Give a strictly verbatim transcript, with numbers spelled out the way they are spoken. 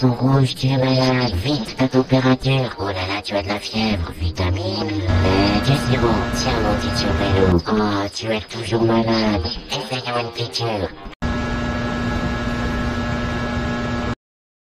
sont rouges, tu es malade. Vite, ta température. Oh là là, tu as de la fièvre. Vitamine. Euh, du sirop. Tiens, mon petit vélo. Oh, tu es toujours malade. Essayons une piqûre.